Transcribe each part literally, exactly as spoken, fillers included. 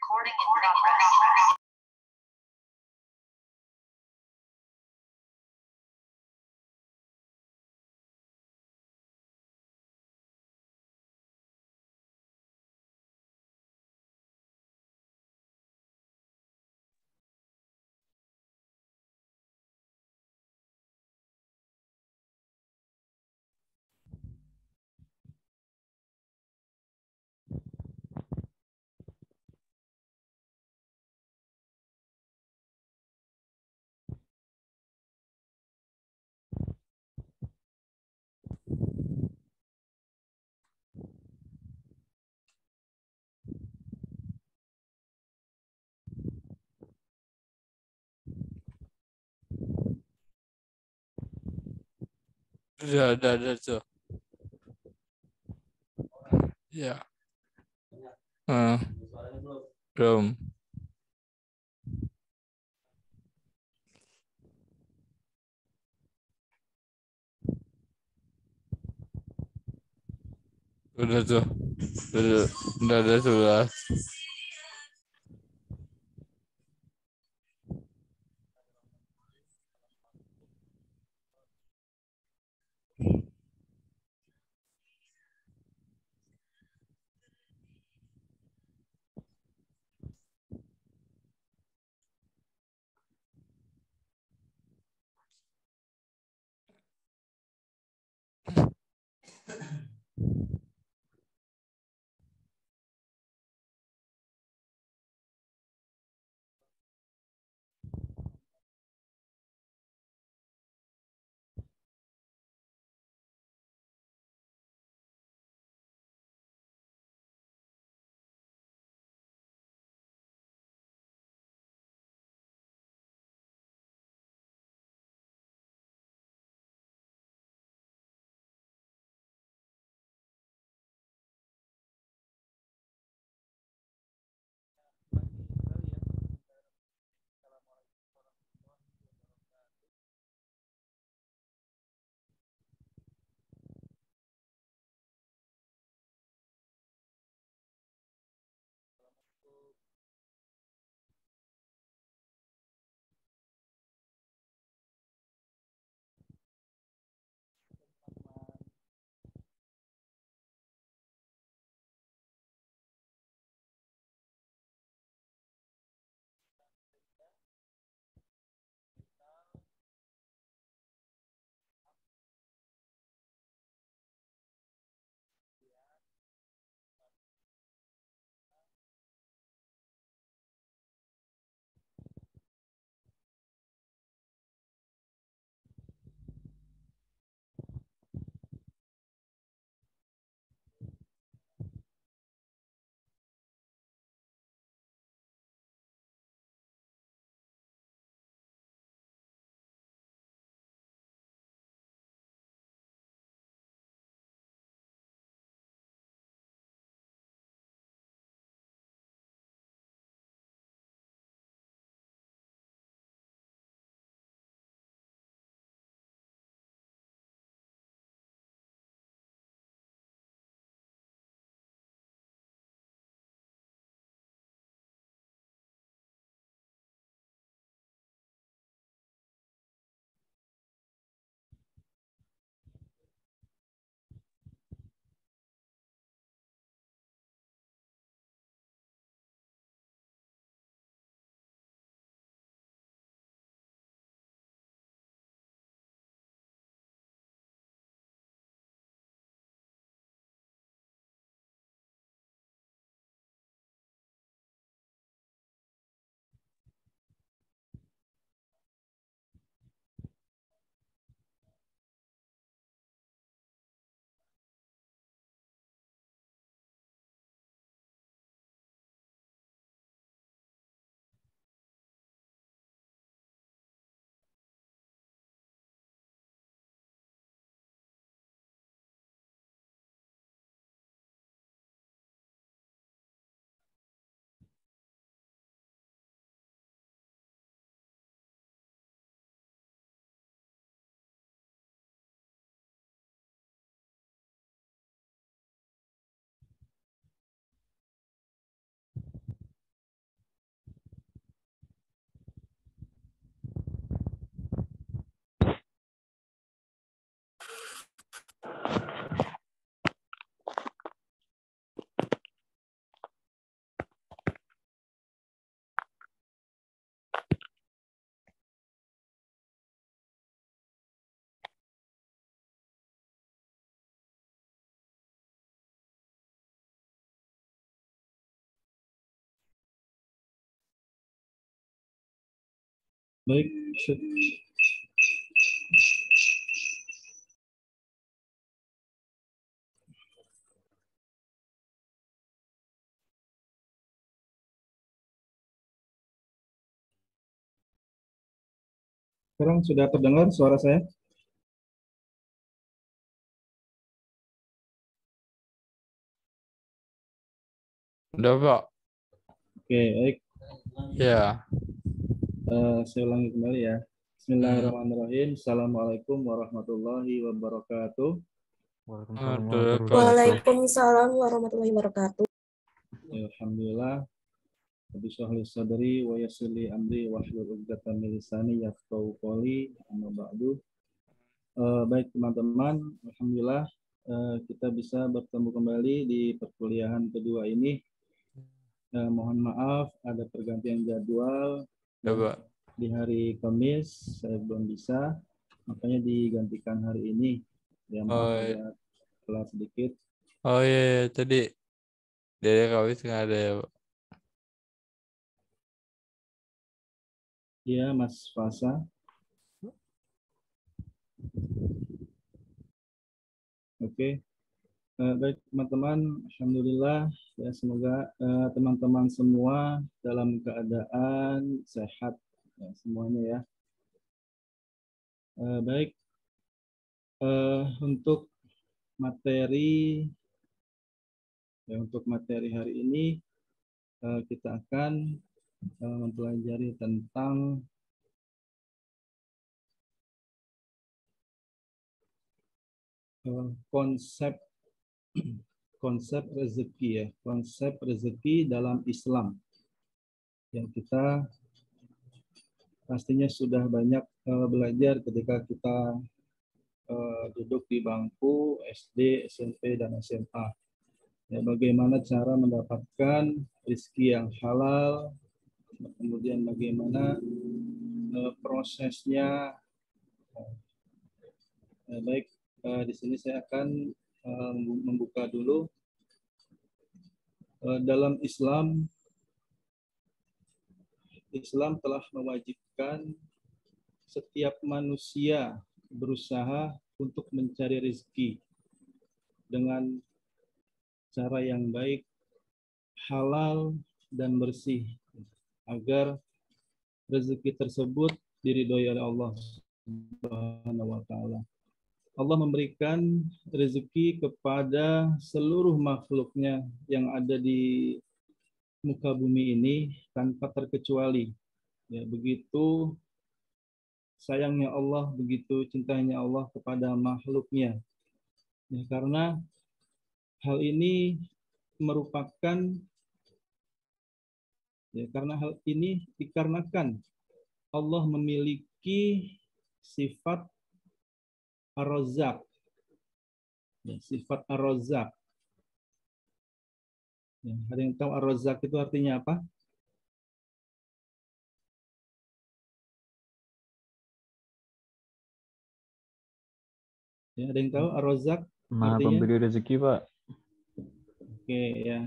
Udah, udah, udah tuh. Ya. Uh, belum. Udah tuh. Udah, udah, udah sebelas. Baik, sekarang sudah terdengar suara saya? Udah, Pak. Oke, baik. Ya. Eh, saya ulangi kembali ya. Hmm. Bismillahirrahmanirrahim. Assalamualaikum warahmatullahi wabarakatuh. Waalaikumsalam warahmatullahi wabarakatuh. Alhamdulillah. Rabbi shrah li sadri wa yassir li amri wahlul 'uqdatam min lisani yafqahu qawli. Amma ba'du. Eh, baik teman-teman, alhamdulillah eh, kita bisa bertemu kembali di perkuliahan kedua ini. Eh, mohon maaf ada pergantian jadwal. Ya, Pak. Di hari Kamis saya belum bisa, makanya digantikan hari ini. Ya maaf Oh, agak telat sedikit. oh iya, iya. Tadi dari Kamis nggak ada ya, Pak. Ya Mas Fasa. Oke. Eh, baik teman-teman, alhamdulillah ya semoga eh, teman-teman semua dalam keadaan sehat ya, semuanya ya. Eh, baik. Eh, untuk materi ya, untuk materi hari ini eh, kita akan eh, mempelajari tentang eh, konsep konsep rezeki ya, konsep rezeki dalam Islam yang kita pastinya sudah banyak uh, belajar ketika kita uh, duduk di bangku S D, S M P dan S M A. Ya, bagaimana cara mendapatkan rezeki yang halal, kemudian bagaimana uh, prosesnya. Uh, baik, uh, di sini saya akan uh, membuka dulu. Uh, dalam Islam Islam telah mewajibkan setiap manusia berusaha untuk mencari rezeki dengan cara yang baik, halal, dan bersih, agar rezeki tersebut diridhoi oleh Allah Subhanahu wa Ta'ala. Allah memberikan rezeki kepada seluruh makhluknya yang ada di muka bumi ini tanpa terkecuali. Ya, begitu sayangnya Allah, begitu cintanya Allah kepada makhluknya. Ya, karena hal ini merupakan ya, karena hal ini dikarenakan Allah memiliki sifat Ar-Razzaq. Ya, sifat Ar-Razzaq. Ya, ada yang tahu Ar-Razzaq itu artinya apa? Ya, ada yang tahu Ar-Razzaq Maha artinya? pemberi rezeki, Pak. Oke, ya.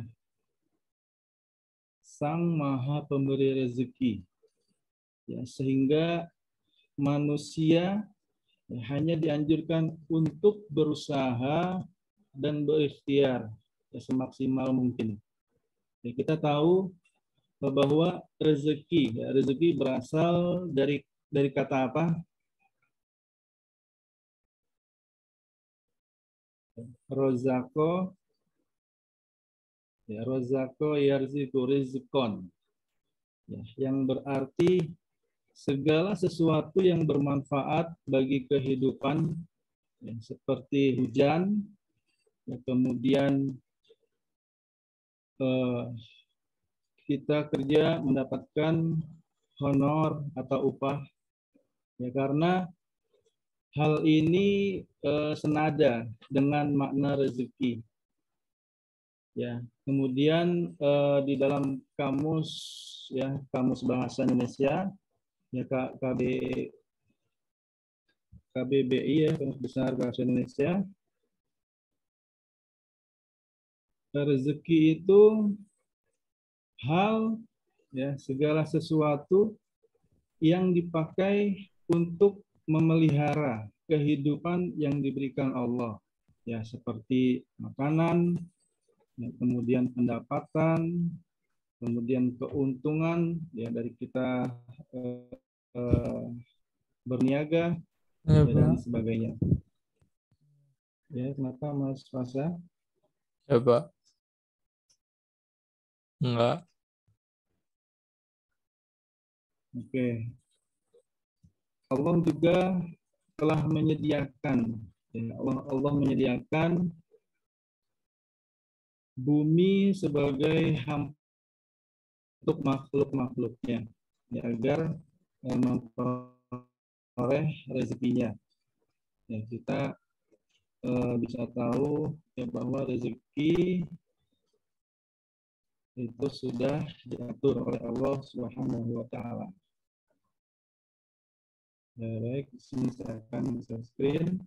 Sang Maha Pemberi rezeki. Ya, sehingga manusia ya, hanya dianjurkan untuk berusaha dan berikhtiar ya, semaksimal mungkin. Ya, kita tahu bahwa rezeki, ya, rezeki berasal dari dari kata apa? Rozako, ya, rozako yarziku rizkon, ya, yang berarti segala sesuatu yang bermanfaat bagi kehidupan, ya, seperti hujan, ya, kemudian eh, kita kerja mendapatkan honor atau upah, ya, karena hal ini eh, senada dengan makna rezeki. Ya, kemudian eh, di dalam kamus ya kamus bahasa Indonesia ya K B K B B I ya Kamus Besar Bahasa Indonesia, rezeki itu hal ya segala sesuatu yang dipakai untuk memelihara kehidupan yang diberikan Allah, ya, seperti makanan, ya, kemudian pendapatan, kemudian keuntungan, ya, dari kita eh, eh, berniaga, Ya, ya, dan Pak. sebagainya. Ya, kenapa Mas Fasa? Ya, Pak. Enggak. Oke. Allah juga telah menyediakan, ya, Allah, Allah menyediakan bumi sebagai hampa untuk makhluk-makhluknya, ya, agar eh, memperoleh rezekinya. Ya, kita eh, bisa tahu, ya, bahwa rezeki itu sudah diatur oleh Allah Subhanahu wa taala. Ya, baik, di sini saya akan share screen.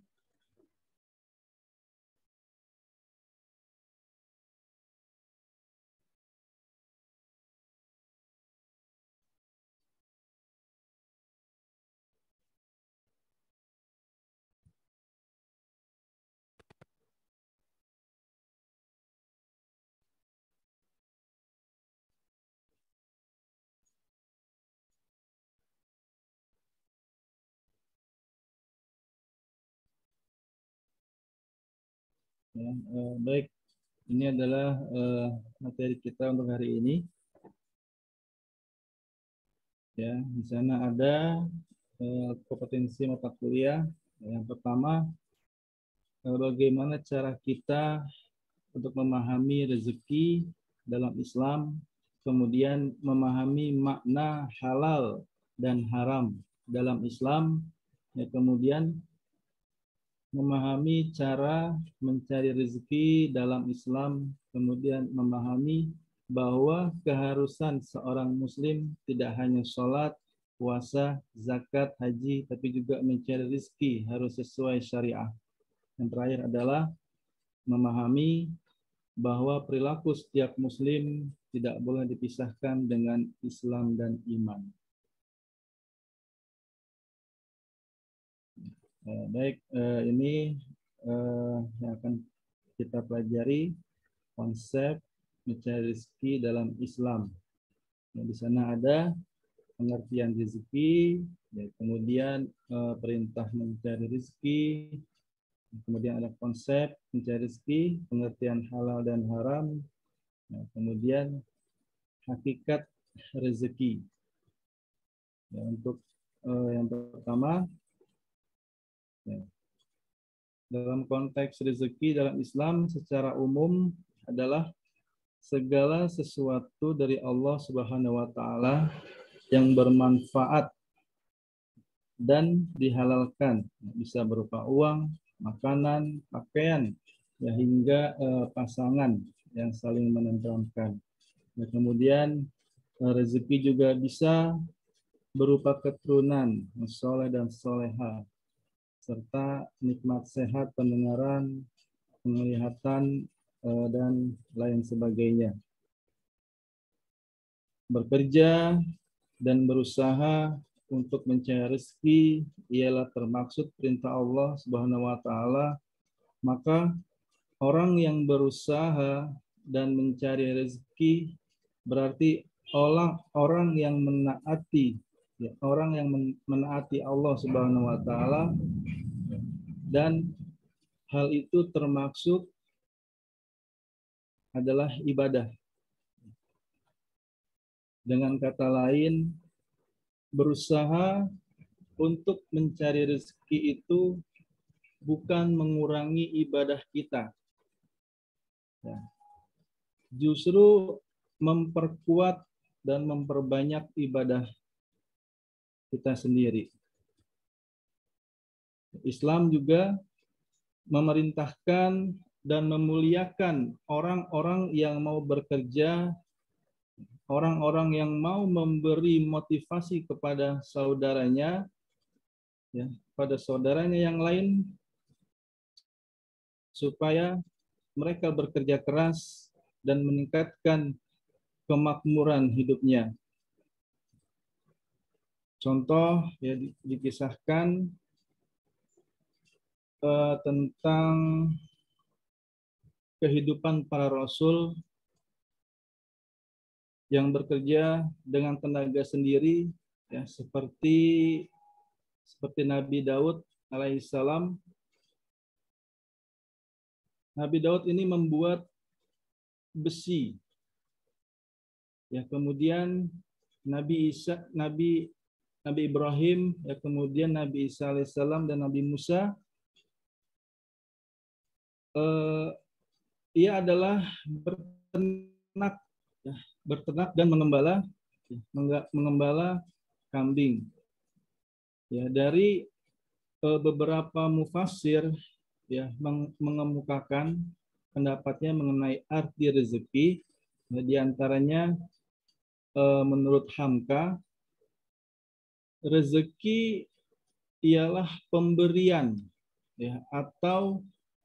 Ya, eh, baik, ini adalah eh, materi kita untuk hari ini. Ya, di sana ada eh, kompetensi mata kuliah. Yang pertama, eh, bagaimana cara kita untuk memahami rezeki dalam Islam, kemudian memahami makna halal dan haram dalam Islam, ya, kemudian memahami cara mencari rezeki dalam Islam, kemudian memahami bahwa keharusan seorang muslim tidak hanya sholat, puasa, zakat, haji, tapi juga mencari rezeki harus sesuai syariah. Yang terakhir adalah memahami bahwa perilaku setiap muslim tidak boleh dipisahkan dengan Islam dan iman. Eh, baik, eh, ini eh, yang akan kita pelajari konsep mencari rezeki dalam Islam. Nah, di sana ada pengertian rezeki, ya, kemudian eh, perintah mencari rezeki, kemudian ada konsep mencari rezeki, pengertian halal dan haram, nah, kemudian hakikat rezeki. Ya, untuk eh, yang pertama, ya, dalam konteks rezeki dalam Islam secara umum adalah segala sesuatu dari Allah Subhanahu wa taala yang bermanfaat dan dihalalkan, bisa berupa uang, makanan, pakaian, ya, hingga eh, pasangan yang saling menenteramkan. Nah, kemudian eh, rezeki juga bisa berupa keturunan yang soleh dan soleha, serta nikmat sehat, pendengaran, penglihatan, eh, dan lain sebagainya. Bekerja dan berusaha untuk mencari rezeki ialah termaksud perintah Allah Subhanahu wa taala, maka orang yang berusaha dan mencari rezeki berarti orang orang yang menaati, ya, orang yang menaati Allah Subhanahu wa taala, dan hal itu termaksud adalah ibadah. Dengan kata lain, berusaha untuk mencari rezeki itu bukan mengurangi ibadah kita, ya, justru memperkuat dan memperbanyak ibadah kita sendiri. Islam juga memerintahkan dan memuliakan orang-orang yang mau bekerja, orang-orang yang mau memberi motivasi kepada saudaranya, ya, pada saudaranya yang lain, supaya mereka bekerja keras dan meningkatkan kemakmuran hidupnya. contoh ya di- dikisahkan eh, tentang kehidupan para rasul yang bekerja dengan tenaga sendiri, ya seperti seperti Nabi Daud alaihissalam. Nabi Daud ini membuat besi. Ya, kemudian Nabi Isa, Nabi Nabi Ibrahim, ya kemudian Nabi Isa alaihissalam dan Nabi Musa, eh, ia adalah berternak, ya, berternak dan mengembala, ya, mengembala kambing. Ya, dari eh, beberapa mufassir ya meng- mengemukakan pendapatnya mengenai arti rezeki, ya, di antaranya eh, menurut Hamka, rezeki ialah pemberian ya atau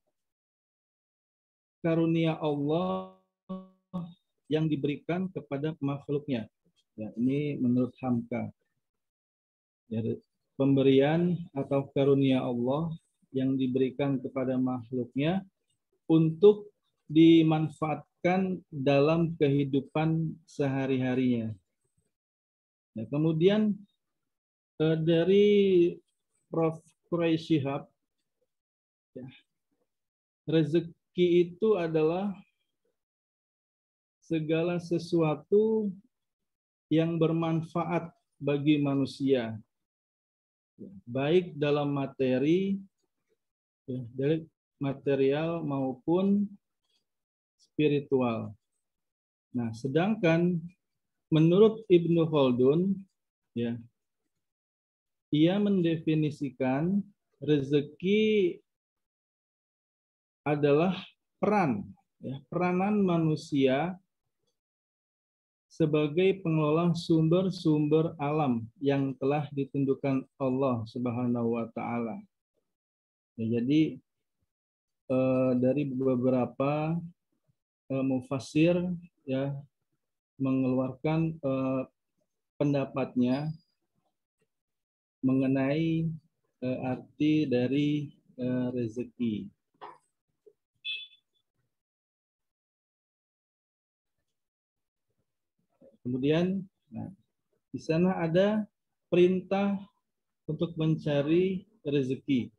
karunia Allah yang diberikan kepada makhluknya. Ya, ini menurut Hamka. Ya, pemberian atau karunia Allah yang diberikan kepada makhluknya untuk dimanfaatkan dalam kehidupan sehari-harinya. Ya, kemudian eh, dari Prof Quraisy Shihab, ya, rezeki itu adalah segala sesuatu yang bermanfaat bagi manusia, ya, baik dalam materi, ya, dari material maupun spiritual. Nah, sedangkan menurut Ibnu Khaldun, ya, ia mendefinisikan rezeki adalah peran, ya, peranan manusia sebagai pengelola sumber-sumber alam yang telah ditentukan Allah Subhanahu wa taala. Ya, jadi eh, dari beberapa eh, mufassir ya mengeluarkan eh, pendapatnya mengenai eh, arti dari eh, rezeki. Kemudian, nah, di sana ada perintah untuk mencari rezeki.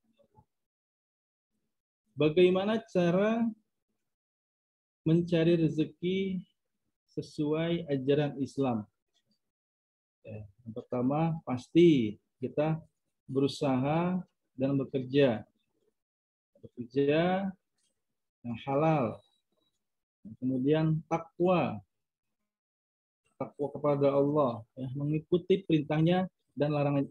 Bagaimana cara mencari rezeki sesuai ajaran Islam? Ya, yang pertama, pasti kita berusaha dan bekerja. Bekerja yang halal. Kemudian takwa. Takwa kepada Allah. Ya, mengikuti perintahnya dan larangan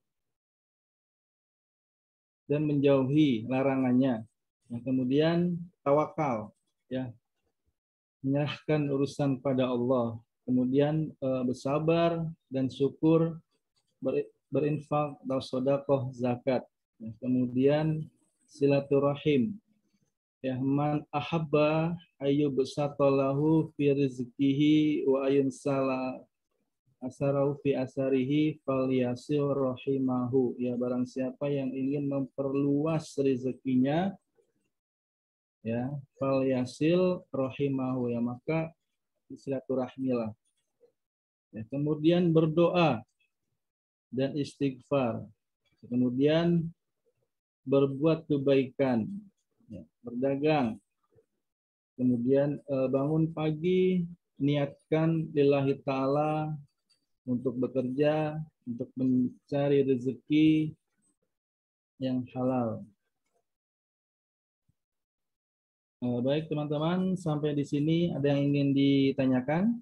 dan menjauhi larangannya. Yang kemudian tawakal. Ya, menyerahkan urusan pada Allah. Kemudian e, bersabar dan syukur, ber, berinfak, atau sedekah, zakat. Ya, kemudian silaturahim. Ya, man ahabba ayyub satalahu fi rizqihi wa ayun sala asarau fi asarihi falyasil rahimahu. Ya, barang siapa yang ingin memperluas rezekinya, ya, falyasil rahimahu, ya maka silaturahmilah. Ya, kemudian berdoa dan istighfar. Kemudian berbuat kebaikan, ya, berdagang. Kemudian eh, bangun pagi, niatkan lillahi ta'ala untuk bekerja, untuk mencari rezeki yang halal. Eh, baik teman-teman, sampai di sini ada yang ingin ditanyakan?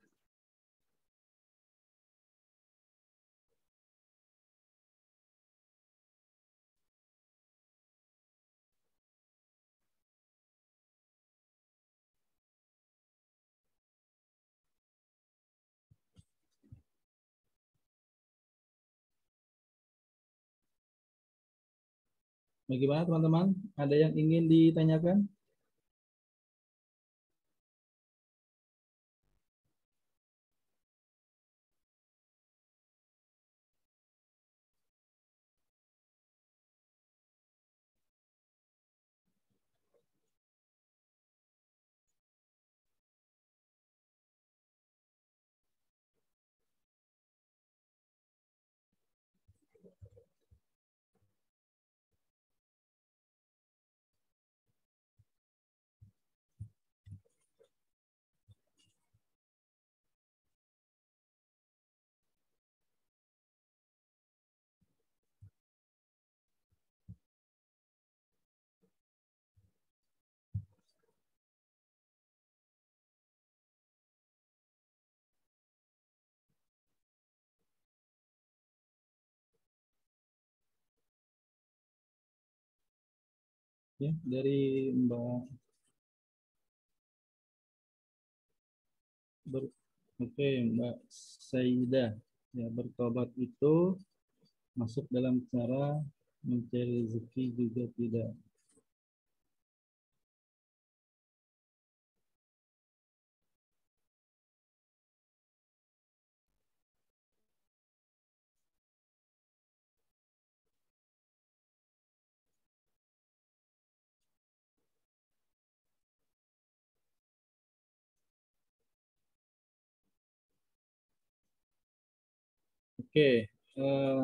Bagaimana teman-teman? Ada yang ingin ditanyakan? Ya, dari Mbak ber, Oke, Mbak Saidah. Ya, bertobat itu masuk dalam cara mencari rezeki juga tidak. Oke, eh,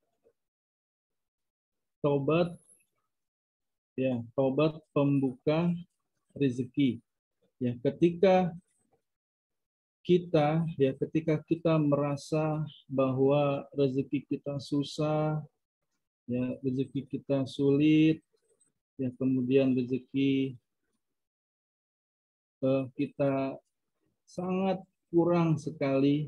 tobat ya, tobat pembuka rezeki. Ya, ketika kita ya ketika kita merasa bahwa rezeki kita susah, ya rezeki kita sulit, ya kemudian rezeki eh, kita sangat kurang sekali.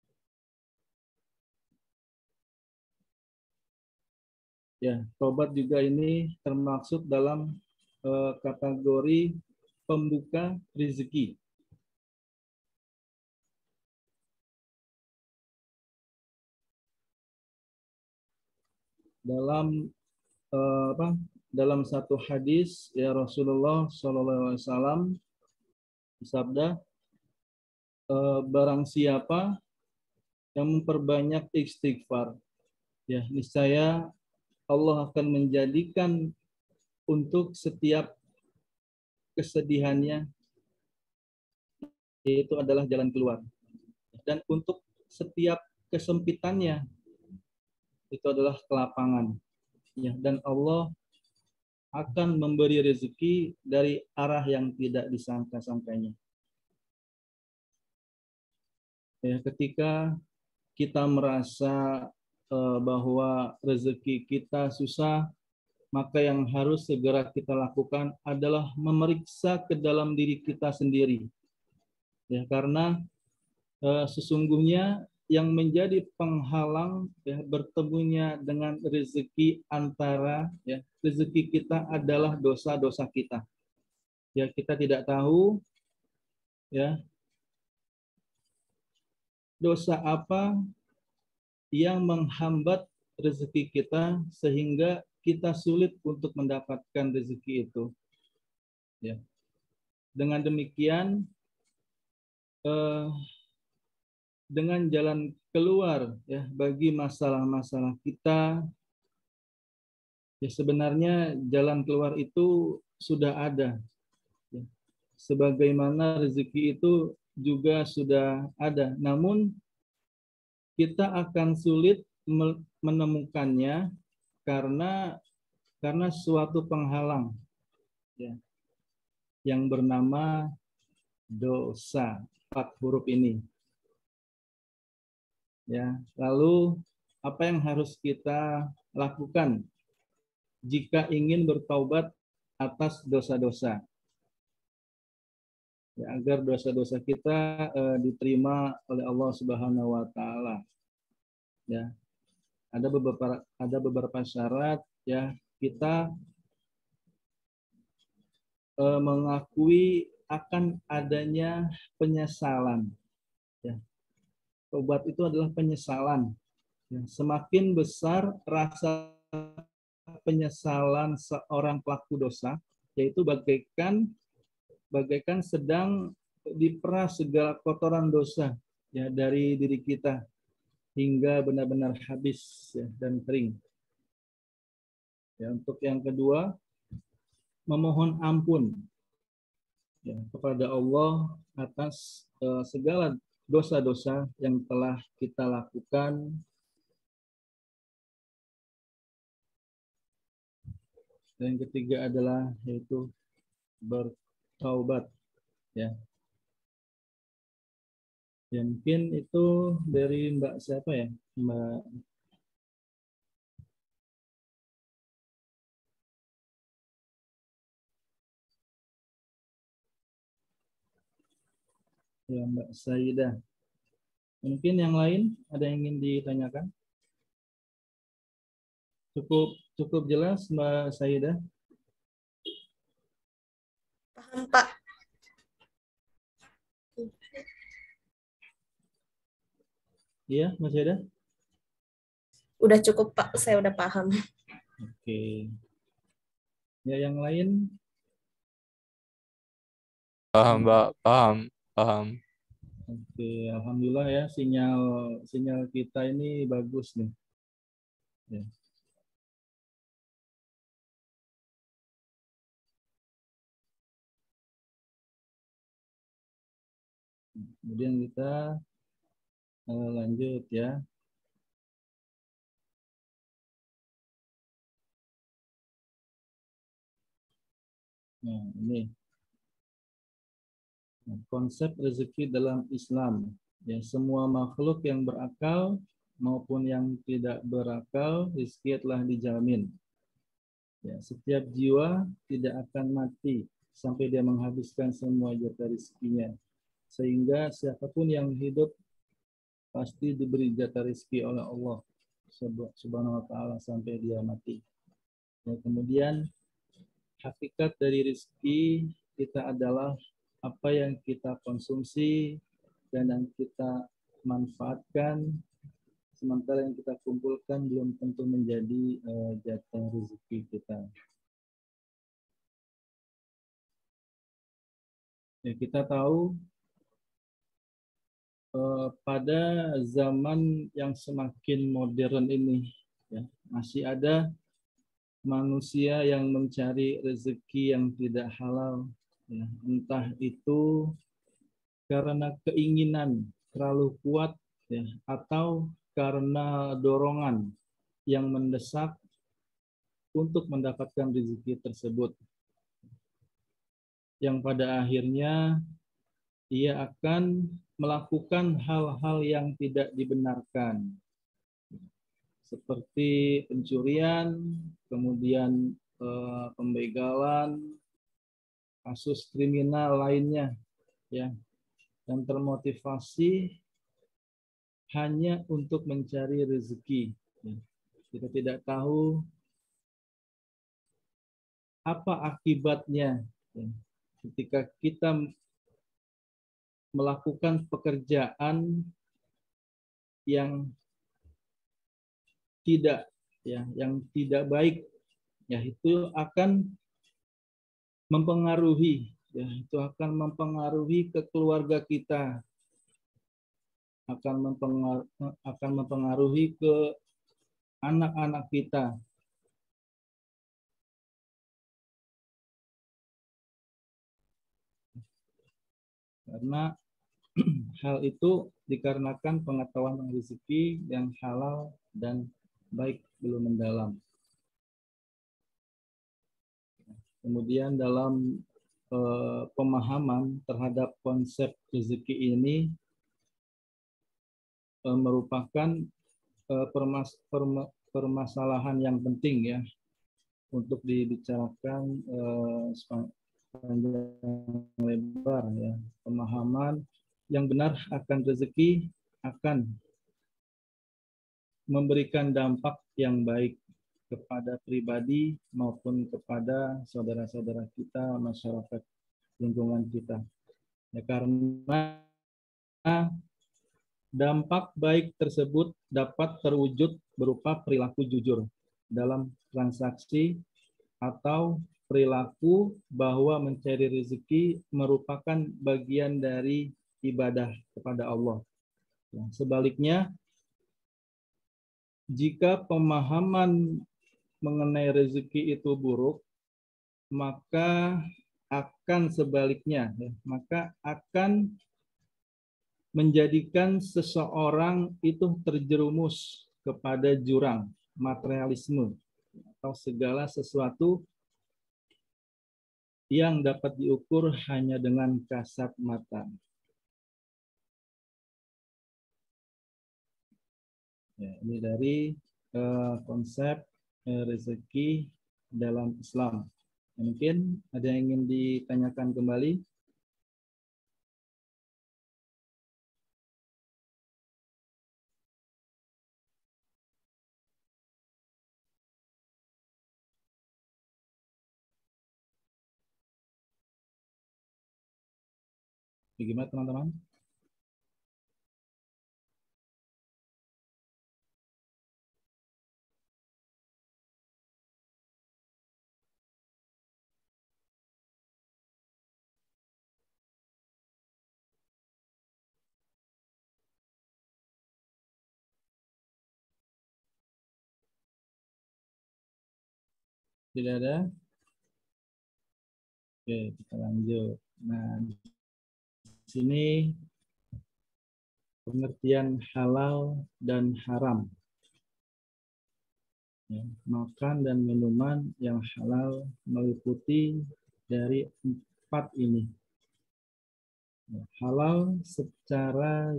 Ya, tobat juga ini termasuk dalam eh, kategori pembuka rezeki. Dalam eh, apa? Dalam satu hadis ya Rasulullah shallallahu alaihi wasallam bersabda, eh, barang siapa yang memperbanyak istighfar, ya niscaya Allah akan menjadikan untuk setiap kesedihannya itu adalah jalan keluar, dan untuk setiap kesempitannya itu adalah kelapangan, ya dan Allah akan memberi rezeki dari arah yang tidak disangka-sangkanya. Ya, ketika kita merasa eh, bahwa rezeki kita susah, maka yang harus segera kita lakukan adalah memeriksa ke dalam diri kita sendiri. Ya, karena eh, sesungguhnya yang menjadi penghalang ya, bertemunya dengan rezeki antara ya, rezeki kita adalah dosa-dosa kita. Ya, kita tidak tahu ya dosa apa yang menghambat rezeki kita sehingga kita sulit untuk mendapatkan rezeki itu. Ya. Dengan demikian, eh, dengan jalan keluar ya bagi masalah-masalah kita, ya sebenarnya jalan keluar itu sudah ada. Ya. Sebagaimana rezeki itu juga sudah ada. Namun kita akan sulit menemukannya karena karena suatu penghalang ya, yang bernama dosa, empat huruf ini. Ya, lalu apa yang harus kita lakukan jika ingin bertaubat atas dosa-dosa? Ya, agar dosa-dosa kita eh, diterima oleh Allah Subhanahu wa taala. Ya. Ada beberapa ada beberapa syarat ya kita eh, mengakui akan adanya penyesalan. Ya. Tobat itu adalah penyesalan. Ya. Semakin besar rasa penyesalan seorang pelaku dosa, yaitu bagaikan bagaikan sedang diperas segala kotoran dosa ya dari diri kita hingga benar-benar habis ya, dan kering. Ya, untuk yang kedua, memohon ampun ya, kepada Allah atas uh, segala dosa-dosa yang telah kita lakukan. Dan yang ketiga adalah yaitu bertaubat ya. Ya mungkin itu dari Mbak siapa ya? Mbak ya Mbak Saidah. Mungkin yang lain ada yang ingin ditanyakan? Cukup cukup jelas Mbak Saidah? Pak. Iya, masih ada? Udah cukup, Pak. Saya udah paham. Oke. Ya, yang lain? Paham, Mbak. Paham. Paham. Oke, alhamdulillah ya, sinyal sinyal kita ini bagus nih. Ya. Kemudian kita uh, lanjut ya. Nah, ini nah, konsep rezeki dalam Islam. Ya, semua makhluk yang berakal maupun yang tidak berakal, rezeki telah dijamin. Ya, setiap jiwa tidak akan mati sampai dia menghabiskan semua jatah rezekinya. Sehingga siapapun yang hidup pasti diberi jatah rezeki oleh Allah Subhanahu wa taala sampai dia mati. Dan kemudian hakikat dari rezeki kita adalah apa yang kita konsumsi dan yang kita manfaatkan, sementara yang kita kumpulkan belum tentu menjadi uh, jatah rezeki kita. Ya, kita tahu uh, pada zaman yang semakin modern ini, ya, masih ada manusia yang mencari rezeki yang tidak halal, ya, entah itu karena keinginan terlalu kuat, ya, atau karena dorongan yang mendesak untuk mendapatkan rezeki tersebut, yang pada akhirnya ia akan melakukan hal-hal yang tidak dibenarkan, seperti pencurian, kemudian eh, pembegalan, kasus kriminal lainnya, ya, yang termotivasi hanya untuk mencari rezeki. Kita tidak tahu apa akibatnya ketika kita melakukan pekerjaan yang tidak, ya, yang tidak baik, ya, itu akan mempengaruhi, ya, itu akan mempengaruhi ke keluarga kita, akan mempengaruhi, akan mempengaruhi ke anak-anak kita. Karena hal itu dikarenakan pengetahuan tentang rezeki yang halal dan baik belum mendalam. Kemudian dalam eh, pemahaman terhadap konsep rezeki ini eh, merupakan eh, permas perma permasalahan yang penting, ya, untuk dibicarakan eh, sepanjang lebar, ya. Pemahaman yang benar akan rezeki akan memberikan dampak yang baik kepada pribadi maupun kepada saudara-saudara kita, masyarakat lingkungan kita. Ya, karena dampak baik tersebut dapat terwujud berupa perilaku jujur dalam transaksi atau perilaku bahwa mencari rezeki merupakan bagian dari ibadah kepada Allah. Nah, sebaliknya, jika pemahaman mengenai rezeki itu buruk, maka akan sebaliknya, ya, maka akan menjadikan seseorang itu terjerumus kepada jurang materialisme atau segala sesuatu yang dapat diukur hanya dengan kasat mata. Ya, ini dari uh, konsep uh, rezeki dalam Islam. Mungkin ada yang ingin ditanyakan kembali? Bagaimana teman-teman? Tidak ada? Oke, kita lanjut. Nah, di sini pengertian halal dan haram. Ya, makan dan minuman yang halal meliputi dari empat ini. Ya, halal secara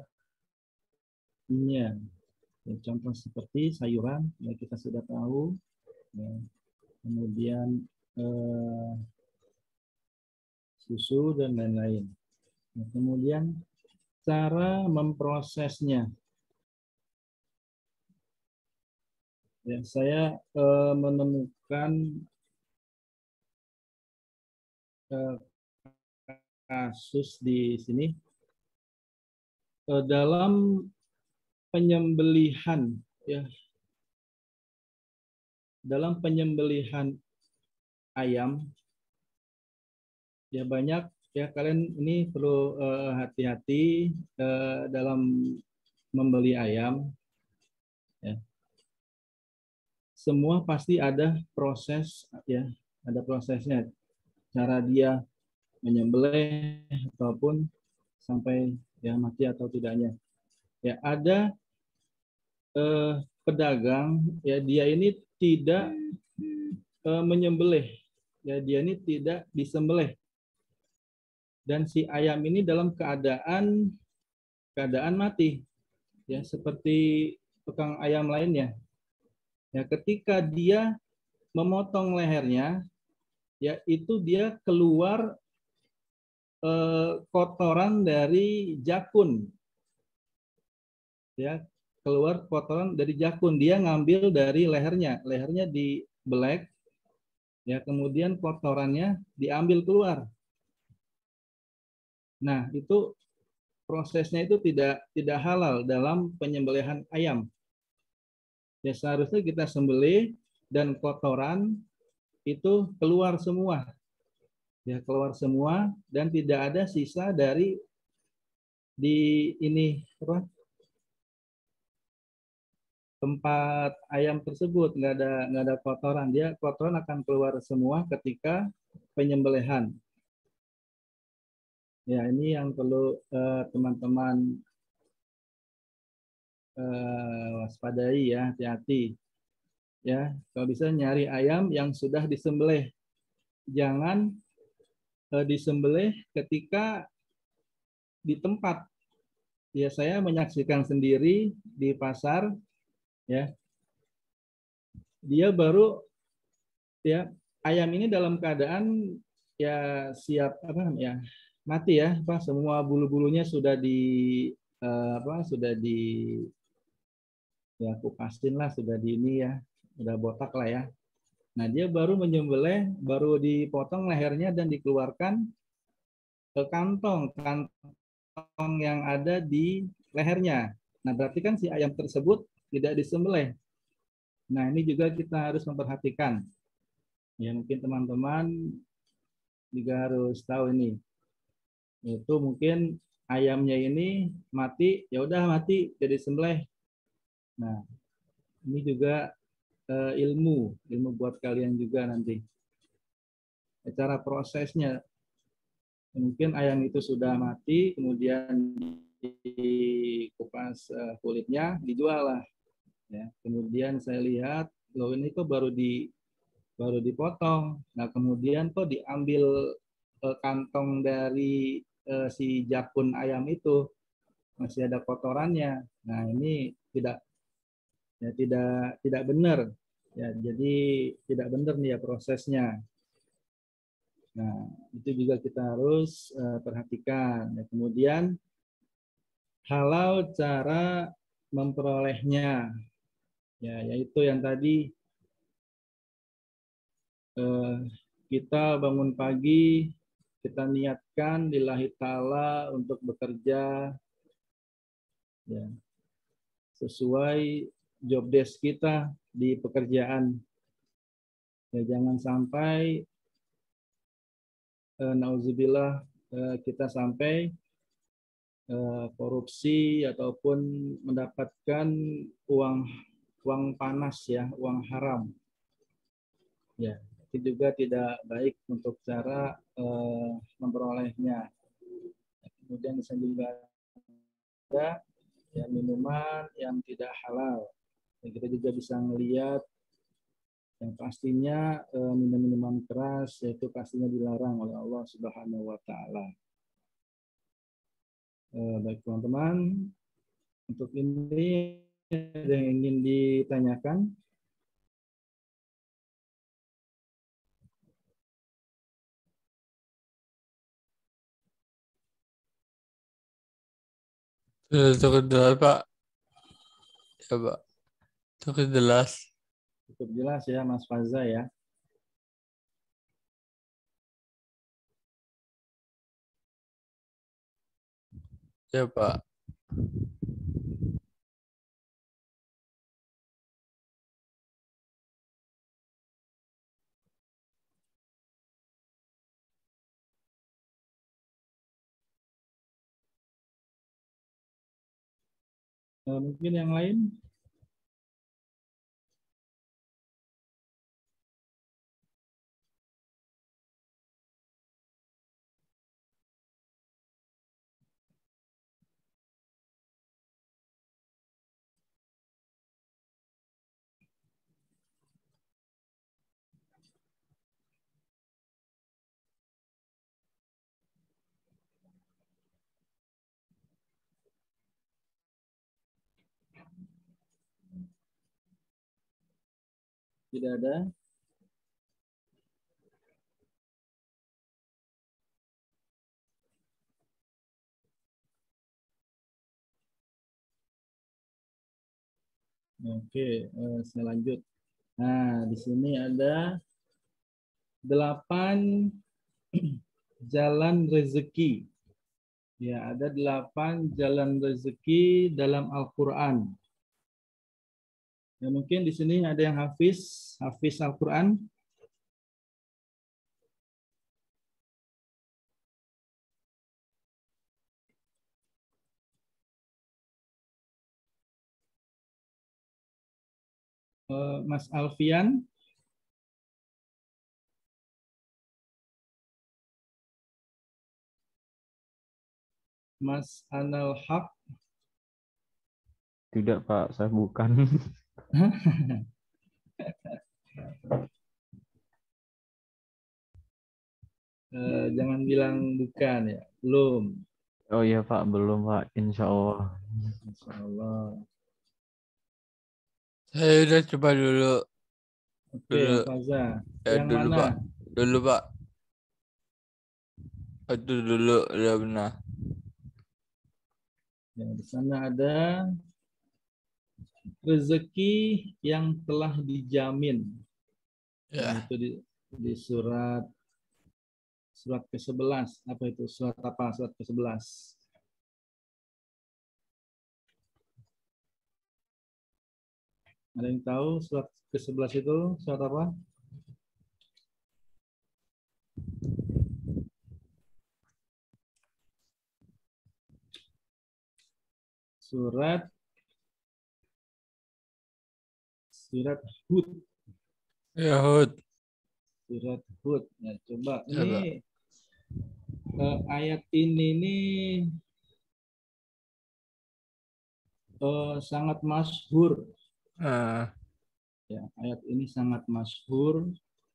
zatnya. Ya, contoh seperti sayuran, ya kita sudah tahu. Ya, kemudian eh, susu dan lain-lain. Nah, kemudian cara memprosesnya. Ya, saya eh, menemukan eh, kasus di sini eh, dalam penyembelihan, ya, dalam penyembelihan ayam, ya banyak ya kalian ini perlu eh, hati-hati eh, dalam membeli ayam. Ya. Semua pasti ada proses, ya, ada prosesnya. Cara dia menyembelih ataupun sampai ya mati atau tidaknya. Ya ada eh, pedagang, ya dia ini tidak eh, menyembelih, ya dia ini tidak disembelih, dan si ayam ini dalam keadaan keadaan mati, ya seperti tukang ayam lainnya. Ya ketika dia memotong lehernya, ya itu dia keluar eh, kotoran dari jakun, ya keluar kotoran dari jakun. Dia ngambil dari lehernya, lehernya dibelek, ya kemudian kotorannya diambil keluar. Nah itu prosesnya itu tidak tidak halal dalam penyembelihan ayam. Ya seharusnya kita sembelih dan kotoran itu keluar semua, ya keluar semua dan tidak ada sisa dari di ini apa tempat ayam tersebut, nggak ada nggak ada kotoran. Dia kotoran akan keluar semua ketika penyembelihan. Ya ini yang perlu eh, teman-teman eh, waspadai, ya hati-hati. Ya kalau bisa nyari ayam yang sudah disembelih, jangan eh, disembelih ketika di tempat. Ya saya menyaksikan sendiri di pasar, ya dia baru, ya ayam ini dalam keadaan ya siap apa ya mati, ya apa semua bulu-bulunya sudah di eh, apa sudah di ya kupasin lah, sudah di ini ya udah botak lah ya. Nah dia baru menyembelih, baru dipotong lehernya dan dikeluarkan ke kantong kantong yang ada di lehernya. Nah berarti kan si ayam tersebut tidak disembelih. Nah ini juga kita harus memperhatikan. Ya mungkin teman-teman juga harus tahu ini. Itu mungkin ayamnya ini mati, ya udah mati jadi sembelih. Nah ini juga eh, ilmu ilmu buat kalian juga nanti. Cara prosesnya, mungkin ayam itu sudah mati, kemudian dikupas uh, kulitnya, dijual lah. Ya. Kemudian saya lihat, loh ini kok baru di baru dipotong. Nah kemudian kok diambil uh, kantong dari uh, si jakun ayam itu, masih ada kotorannya. Nah ini tidak ya tidak tidak benar. Ya jadi tidak benar nih ya prosesnya. Nah, itu juga kita harus uh, perhatikan. Ya, kemudian halal cara memperolehnya, ya, yaitu yang tadi uh, kita bangun pagi, kita niatkan lillahi ta'ala untuk bekerja ya, sesuai job desk kita di pekerjaan. Ya, jangan sampai eh, nauzubillah eh, kita sampai eh, korupsi ataupun mendapatkan uang uang panas ya, uang haram. Ya, itu juga tidak baik untuk cara eh, memperolehnya. Kemudian bisa juga ada ya, minuman yang tidak halal. Dan kita juga bisa melihat yang pastinya eh, minum-minuman keras yaitu pastinya dilarang oleh Allah Subhanahu wa taala. Eh, baik teman-teman, untuk ini ada yang ingin ditanyakan? Sudah cukup jelas, Pak. Ya, Pak. Cukup jelas. Cukup jelas ya Mas Faza ya. Ya, Pak. Eh, mungkin yang lain? Tidak ada. Oke, eh, saya lanjut. Nah, di sini ada delapan jalan rezeki. Ya, ada delapan jalan rezeki dalam Al-Quran. Ya, mungkin di sini ada yang hafiz, hafiz Al-Quran. Eh, Mas Alfian. Mas Anal Haq. Tidak, Pak, saya bukan. Eh, jangan bilang bukan ya, belum. Oh iya, Pak, belum, Pak. Insya Allah. Insya Allah. Saya udah coba dulu. Oke, Dulu. Yang Faza. Ya, Yang dulu, mana? Pak. Dulu, Pak. Itu dulu, udah benar. Ya, di sana ada rezeki yang telah dijamin. Ya. Nah, itu di, di surat surat ke sebelas. Apa itu? Surat apa? Surat ke sebelas. Ada yang tahu surat ke sebelas itu surat apa? Surat surat Hud. Ya, Hud. Surat Hud. Nah, coba Ya, Pak. ini eh, ayat ini nih eh, sangat masyhur. Nah, Ya, ayat ini sangat masyhur.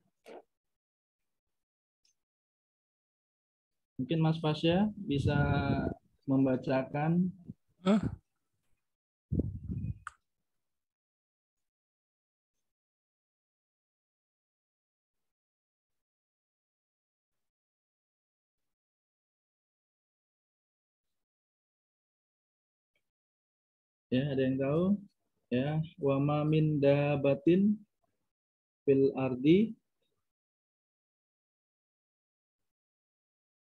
Mungkin Mas Fasya bisa membacakan. huh? Ya, ada yang tahu? Ya, wa ma min dabatin fil ardi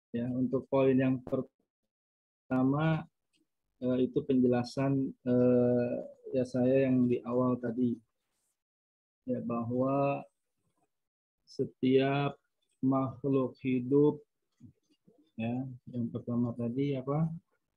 Ya, untuk poin yang pertama eh, itu penjelasan eh, ya saya yang di awal tadi, ya, bahwa setiap makhluk hidup, ya, yang pertama tadi apa?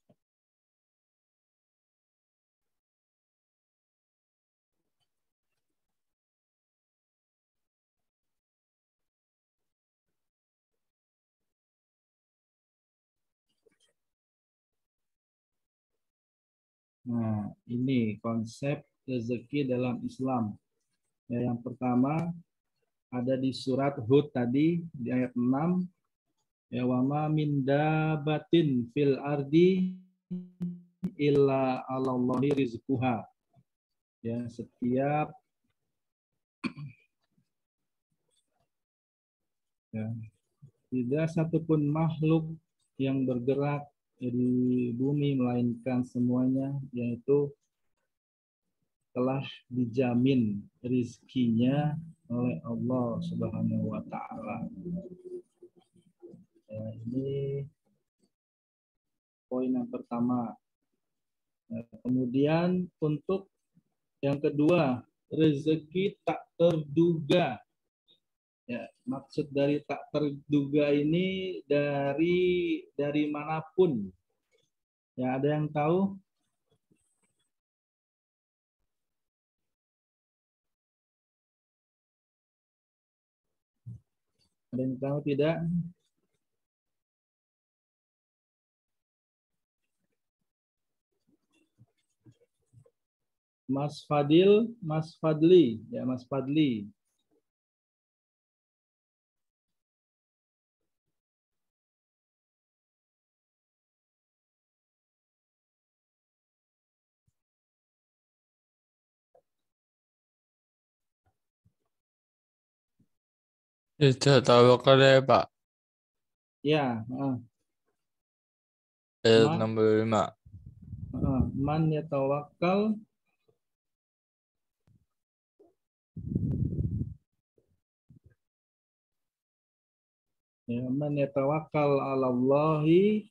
Nah, ini konsep rezeki dalam Islam. Ya, yang pertama ada di surat Hud tadi di ayat enam, ya, wama min dabatin fil ardi illa 'alallahi rizquha. Ya, setiap ya, tidak satupun makhluk yang bergerak di bumi melainkan semuanya yaitu telah dijamin rizkinya oleh Allah Subhanahu wa taala. Ya, ini poin yang pertama. Nah, kemudian untuk yang kedua, rezeki tak terduga. Ya, maksud dari tak terduga ini dari dari manapun. Ya, ada yang tahu? Ada yang tahu tidak? Mas Fadil, Mas Fadli, ya Mas Fadli. Itu tawakal ya Pak. Ya, uh, Ayat man, enam puluh lima. uh, man yatawakkal, ya, man yatawakkal 'ala Allahi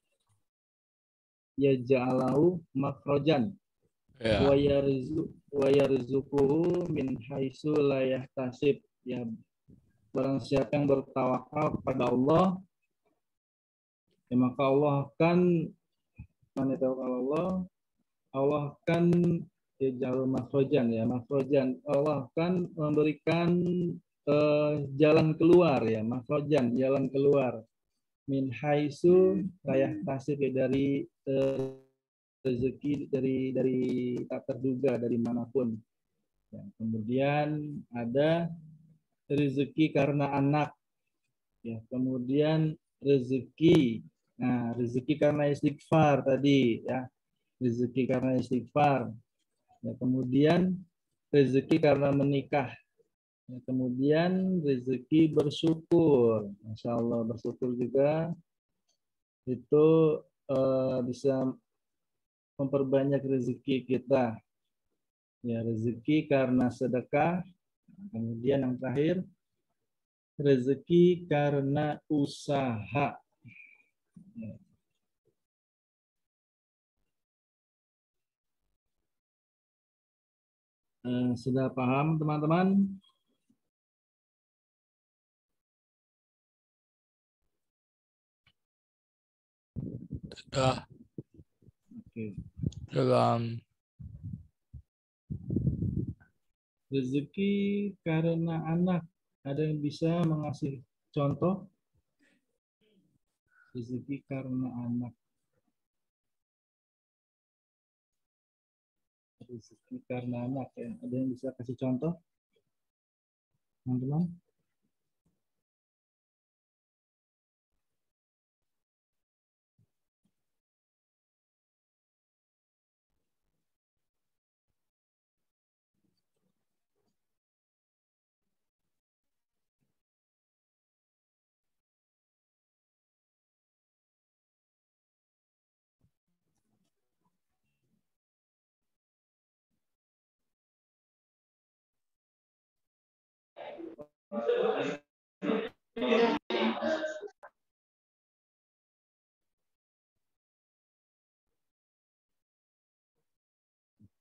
yaj'alahu makhrajan wa Ya. yarzu wa yarzuquhu min haitsu la yahtasib. Ya, barang siapa yang bertawakal kepada Allah, ya, maka Allah akan man yatawakkal Allah, Allah akan ya jalur makhrajan, ya makhrajan, Allah akan memberikan eh, jalan keluar, ya makhrajan, jalan keluar, min haitsu la yahtasib, ya, dari eh, rezeki dari dari tak terduga dari manapun. Ya, kemudian ada rezeki karena anak, ya, kemudian rezeki, nah rezeki karena istighfar tadi, ya, rezeki karena istighfar, ya, kemudian rezeki karena menikah, ya, kemudian rezeki bersyukur, Masya Allah, bersyukur juga itu eh, bisa memperbanyak rezeki kita, ya, rezeki karena sedekah, kemudian yang terakhir rezeki karena usaha. Ya. Eh, sudah paham teman-teman? Sudah. Oke. Dalam. Rezeki karena anak. Ada yang bisa mengasih contoh? Rezeki karena anak. Rezeki karena anak, ya. Ada yang bisa kasih contoh? Teman-teman?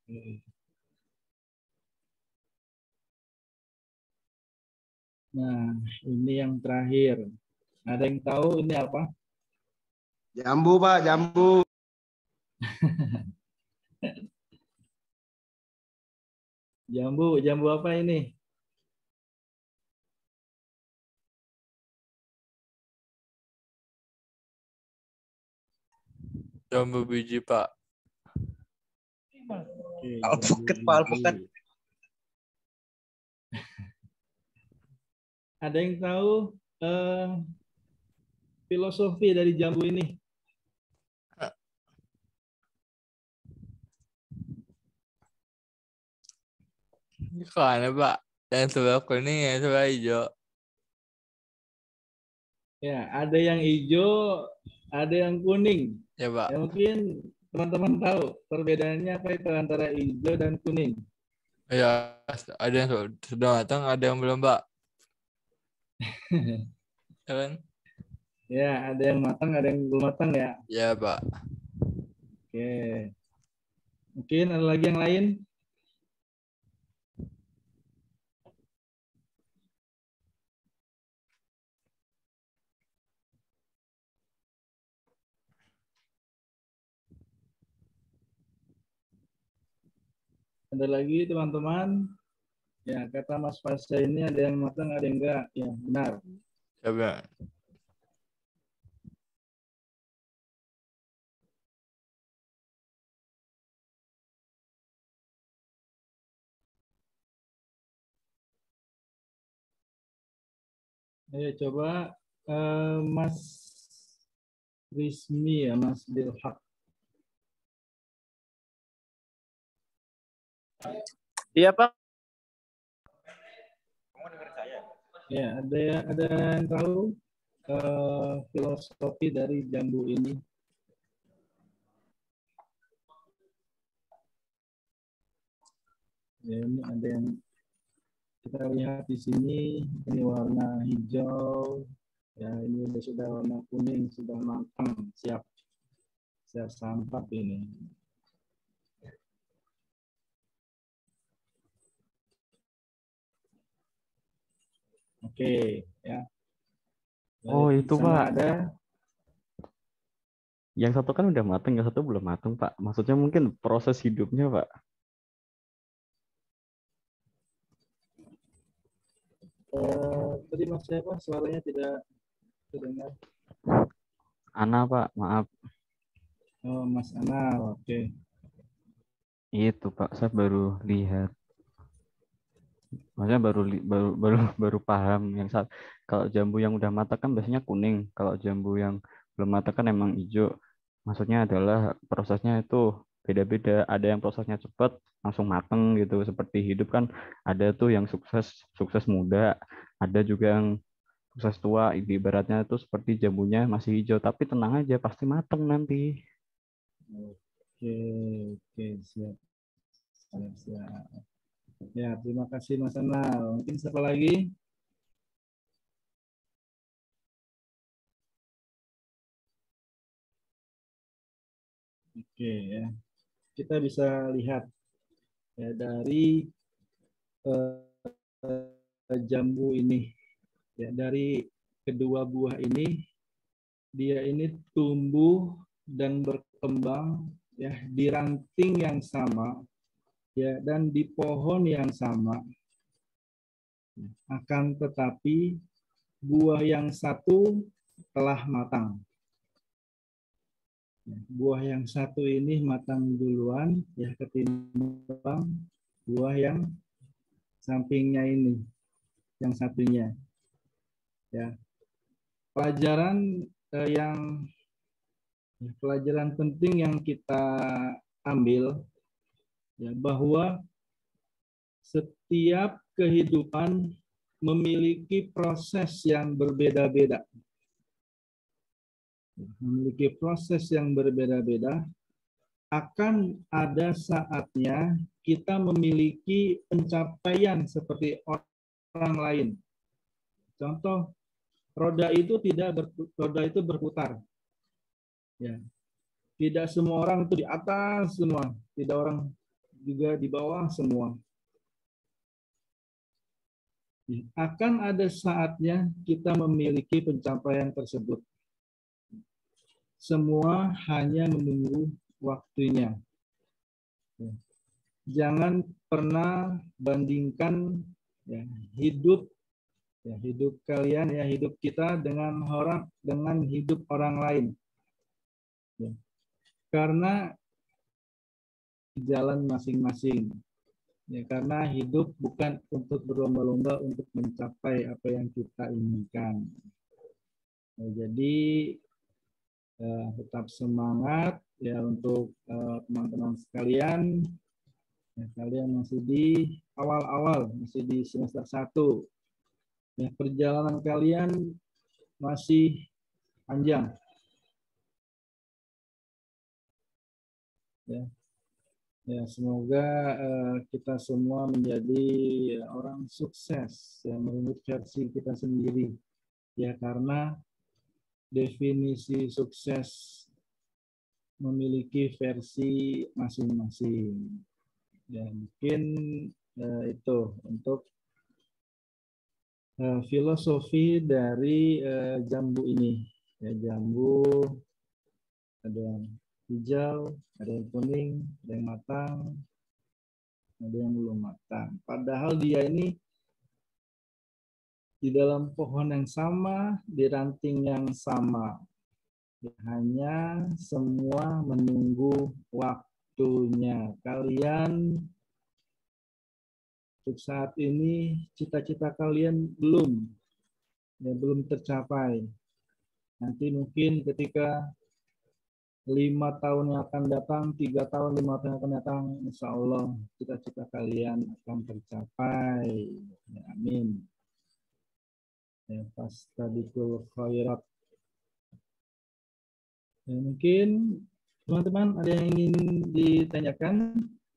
Nah, ini yang terakhir. Ada yang tahu ini apa? Jambu, Pak, jambu. Jambu, jambu apa ini? Jambu biji, Pak. Oke, Alpukat, jambu Pak, alpukat. biji. Ada yang tahu eh, filosofi dari jambu ini? Ini kan, Pak. Yang sebelah kuning, yang sebelah hijau. Ya, ada yang hijau, ada yang kuning. Ya, Pak. Ya, mungkin teman-teman tahu perbedaannya apa itu antara hijau dan kuning. Ya, ada yang sudah matang, ada yang belum, Pak. Ya kan? Ya, ada yang matang, ada yang belum matang ya. Ya, Pak. Oke. Mungkin ada lagi yang lain? Ada lagi teman-teman? Ya, kata Mas Pasha ini ada yang matang, ada yang enggak. Ya, benar. Ya, Pak. Ayo coba eh, Mas Rizmi ya, Mas Bilhak. Iya, Pak. Ya, ada ada yang tahu eh, filosofi dari jambu ini? Ya, ini ada yang kita lihat di sini, ini warna hijau, ya ini sudah sudah warna kuning, sudah matang, siap siap santap ini. Oke, ya. Oh, Baik, itu, di sana Pak. ada. Yang satu kan udah matang, yang satu belum matang, Pak. Maksudnya mungkin proses hidupnya, Pak. Eh, tadi Mas siapa? Suaranya tidak terdengar. Ana, Pak, maaf. Oh, Mas Anal, oke. Itu, Pak, saya baru lihat. Maksudnya baru li- baru baru baru paham yang saat kalau jambu yang udah matang kan biasanya kuning, kalau jambu yang belum matang kan emang hijau. Maksudnya adalah prosesnya itu beda-beda. Ada yang prosesnya cepat langsung mateng gitu, seperti hidup kan ada tuh yang sukses sukses muda, ada juga yang sukses tua. Ibaratnya itu seperti jambunya masih hijau, tapi tenang aja pasti mateng nanti. Oke, oke, siap. Siap, siap. Ya, terima kasih Mas Anal. Mungkin siapa lagi? Oke, ya. Kita bisa lihat ya dari eh, jambu ini. Ya, dari kedua buah ini dia ini tumbuh dan berkembang ya di ranting yang sama ya dan di pohon yang sama. Akan tetapi buah yang satu telah matang. Buah yang satu ini matang duluan ya ketimbang buah yang sampingnya ini, yang satunya. Ya. Pelajaran eh, yang pelajaran penting yang kita ambil ya bahwa setiap kehidupan memiliki proses yang berbeda-beda. Memiliki proses yang berbeda-beda, akan ada saatnya kita memiliki pencapaian seperti orang lain. Contoh, roda itu tidak ber, roda itu berputar. Ya. Tidak semua orang itu di atas semua, tidak orang juga di bawah semua. Akan ada saatnya kita memiliki pencapaian tersebut. Semua hanya menunggu waktunya. Jangan pernah bandingkan ya, hidup ya, hidup kalian ya hidup kita dengan orang dengan hidup orang lain. Ya. Karena jalan masing-masing. Ya, karena hidup bukan untuk berlomba-lomba untuk mencapai apa yang kita inginkan. Ya, jadi eh, tetap semangat ya untuk eh, teman-teman sekalian. Ya, kalian masih di awal-awal, masih di semester satu. Ya, perjalanan kalian masih panjang. Ya, ya semoga uh, kita semua menjadi orang sukses yang menurut versi kita sendiri. Ya, karena definisi sukses memiliki versi masing-masing. Ya, mungkin uh, itu untuk uh, filosofi dari uh, jambu ini. Ya, jambu ada yang hijau, ada yang kuning, ada yang matang, ada yang belum matang. Padahal dia ini di dalam pohon yang sama, di ranting yang sama. Hanya semua menunggu waktunya. Kalian untuk saat ini cita-cita kalian belum ya, belum tercapai. Nanti mungkin ketika lima tahun yang akan datang, tiga tahun, lima tahun yang akan datang, insya Allah cita-cita kalian akan tercapai. Ya, amin. Ya, fastabiqul khairat. Ya, mungkin teman-teman ada yang ingin ditanyakan?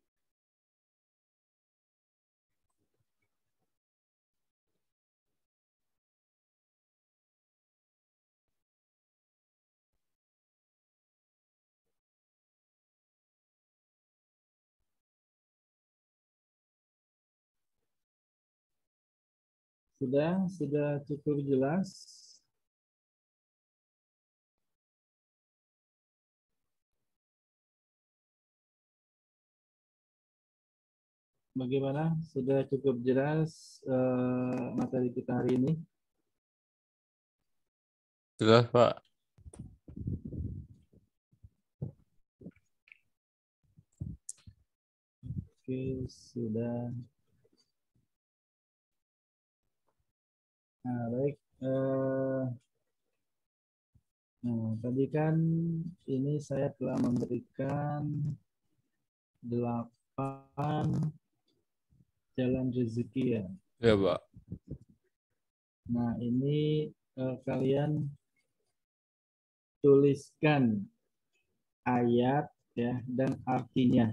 Sudah, sudah cukup jelas. Bagaimana? Sudah cukup jelas uh, materi kita hari ini? Jelas, Pak. Oke, sudah. Nah, baik. Uh, nah, tadi kan ini saya telah memberikan delapan jalan rezeki ya. Ya, Pak. Nah, ini uh, kalian tuliskan ayat ya dan artinya.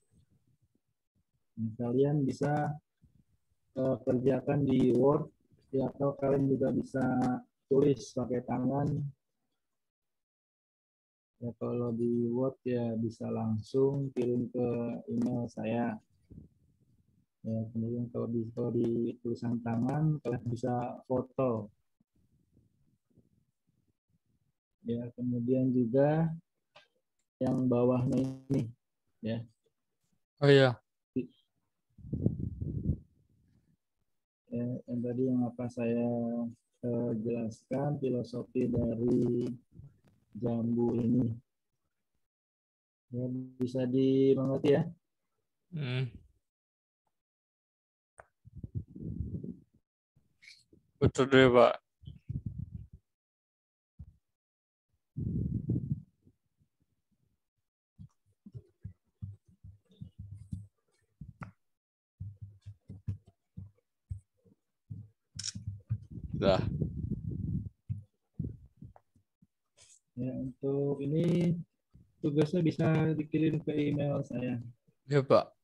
Nah, kalian bisa uh, kerjakan di Word ya, atau kalian juga bisa tulis pakai tangan. Ya, kalau di Word ya bisa langsung kirim ke email saya. Ya, kemudian kalau di, kalau di tulisan tangan kalian bisa foto. Ya, kemudian juga yang bawahnya ini ya. Oh iya. Ya, yang tadi yang apa saya eh, jelaskan filosofi dari jambu ini. Ya, bisa dimengerti ya? Hmm. Betul deh, Pak. Dah. Ya, untuk ini tugasnya bisa dikirim ke email saya. Ya, Pak.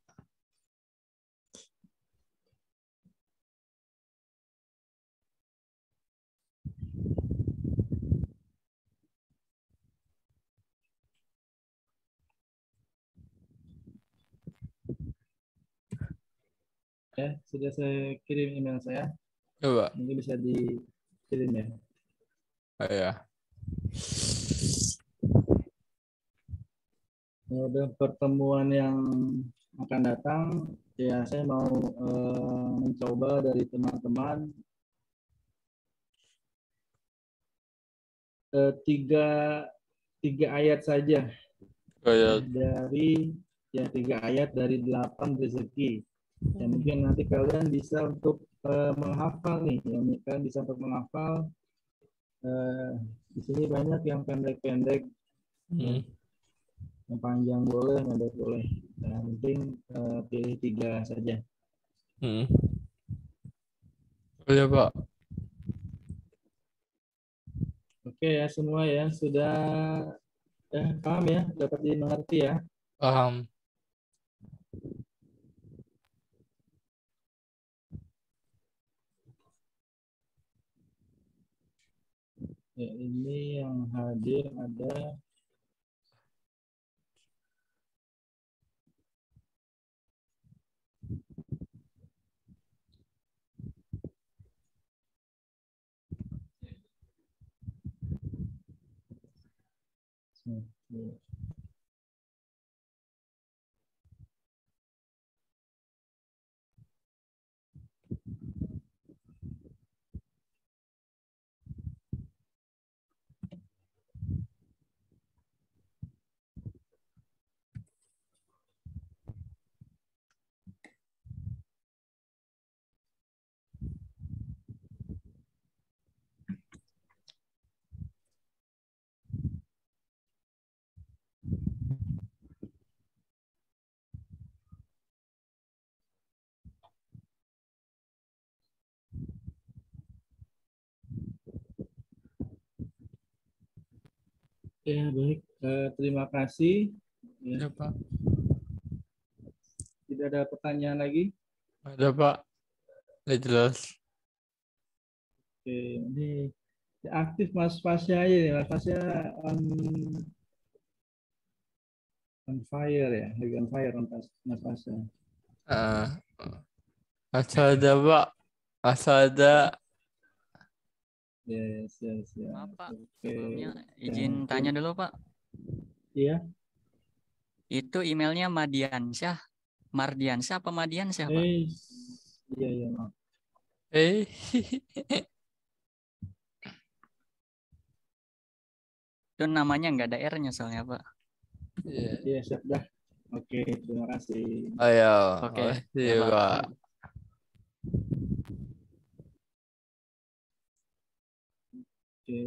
Ya, sudah saya kirim email saya. Coba. Mungkin bisa dikirim ya. Oh, ya. Pada pertemuan yang akan datang, ya saya mau eh, mencoba dari teman-teman eh, tiga tiga ayat saja Kayak dari ya tiga ayat dari delapan rezeki. Ya mungkin nanti kalian bisa untuk eh, menghafal nih, ya kalian bisa untuk menghafal. Eh, di sini banyak yang pendek-pendek, hmm. yang panjang boleh, pendek boleh. Yang penting eh, pilih tiga saja. Hmm. Oh, ya, Pak. Oke ya semua ya sudah ya, paham ya, dapat dimengerti ya. Paham. Ya, ini yang hadir ada ya baik. Eh, terima kasih. Ya, Ya, Pak. tidak ada pertanyaan lagi. Ada, Pak. Udah jelas. Oke, ini ya, aktif Mas Fasya aja nih. Mas Fasya on, on fire ya, lagi on fire Mas Mas Fasya. Uh, asal ada, Pak. Asal ada. Yes, yes, yes. Maaf, Pak. Oke. Sebelumnya izin Ya, tanya dulu, Pak. Iya. Itu emailnya Madiansyah, Mardiansyah apa Madiansyah, Pak? Eh, iya, iya, maaf. Eh. Itu namanya nggak ada R-nya soalnya, Pak. Iya. Iya, siap dah. Oke, terima kasih. Ayo. Oke, Makasih, ya, Pak. Pak. Oke.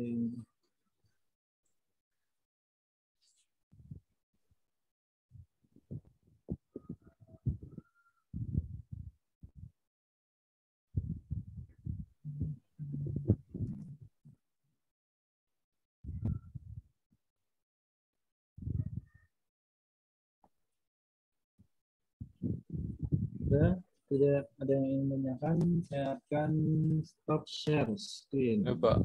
Sudah, tidak ada yang ingin menanyakan, saya akan stop share screen. Ya, Pak.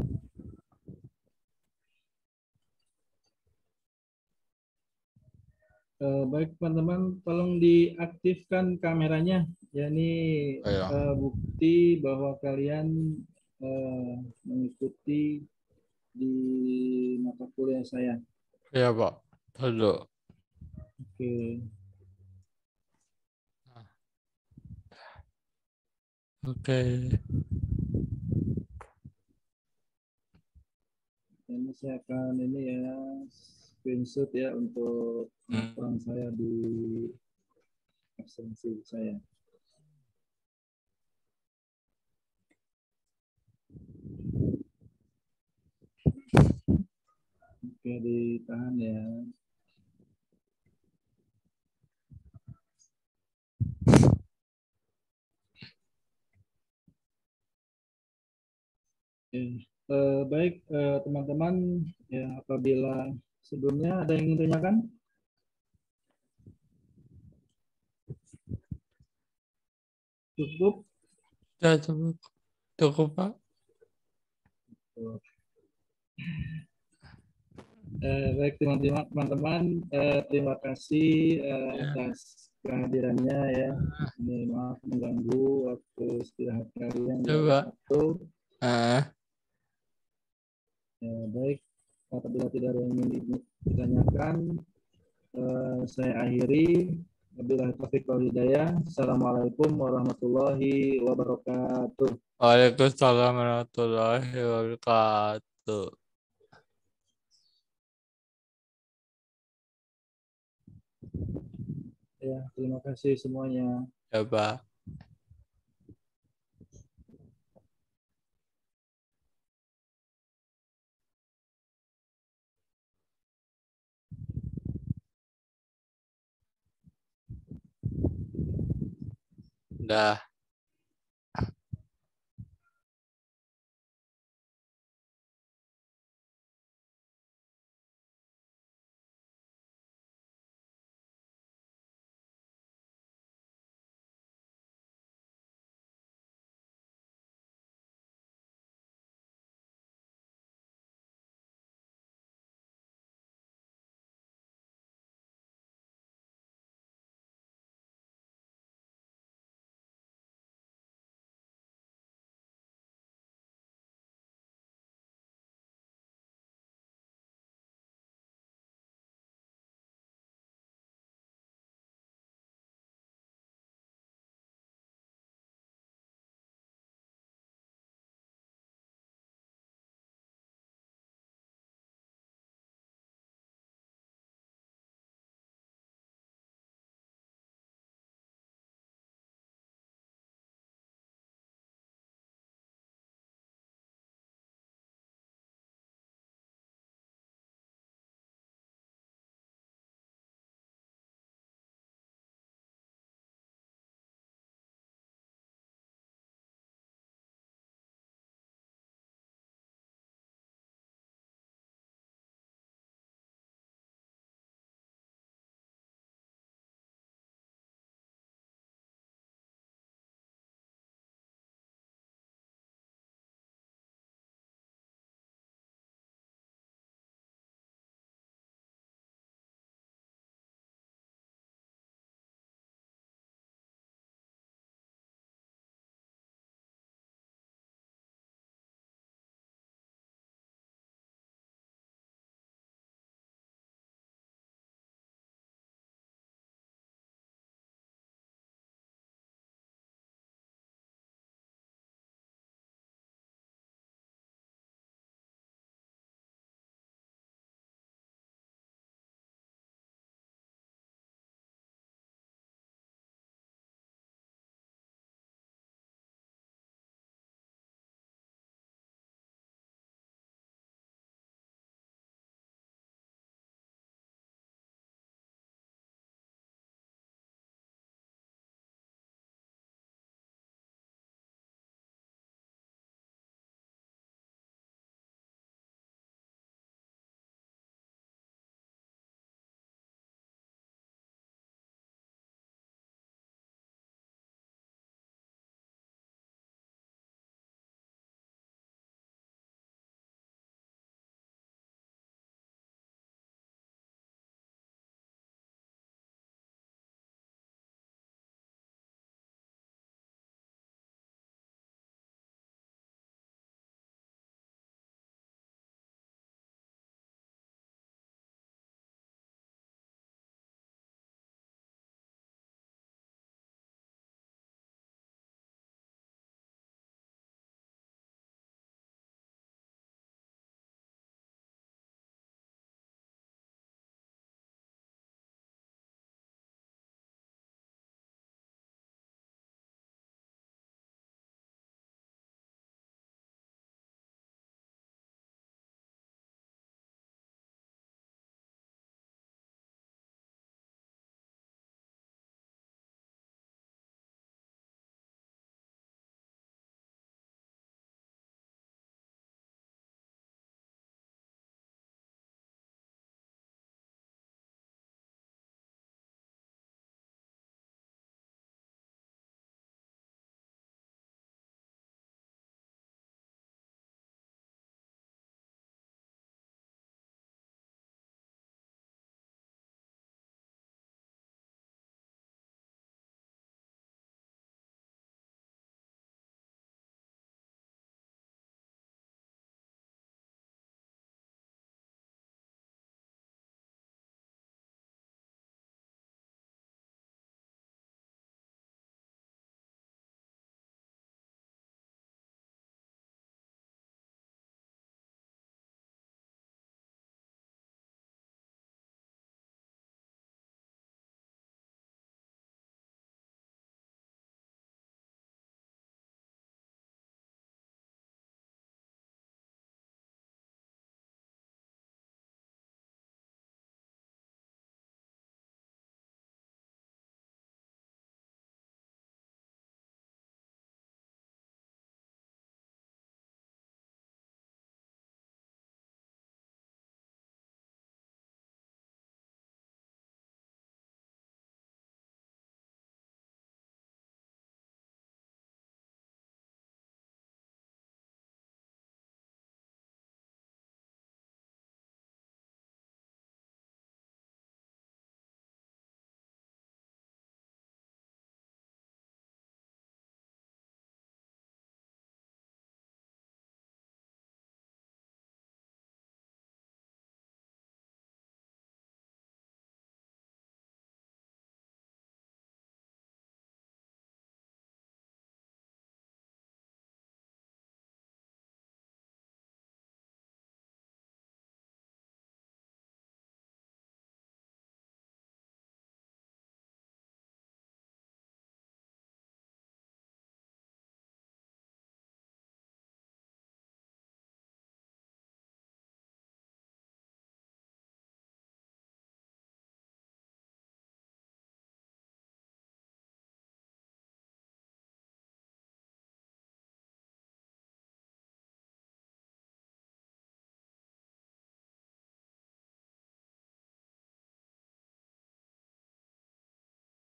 Eh, baik teman-teman, tolong diaktifkan kameranya. Ya ini Ayo. eh, bukti bahwa kalian eh, mengikuti di mata kuliah saya. Ya, Pak. Dulu. Oke. Oke. Ini saya akan ini ya screenshot ya untuk Hmm. laporan saya di absensi saya. Oke, ditahan ya. Oke. Eh, baik eh, teman-teman, ya apabila sebelumnya ada yang ingin tanyakan? Cukup? Ya, cukup. Cukup, Pak. Eh, baik teman-teman, teman-teman, eh, terima kasih eh, Ya. atas kehadirannya ya. Ini maaf mengganggu waktu istirahat kalian. Coba. Waktu. Ah, Ya, baik. Apabila tidak ada yang ingin ditanyakan, eh, saya akhiri. Wabillahi taufiq wal hidayah. Assalamualaikum warahmatullahi wabarakatuh. Waalaikumsalam warahmatullahi wabarakatuh. Ya, terima kasih semuanya. Coba. Dah.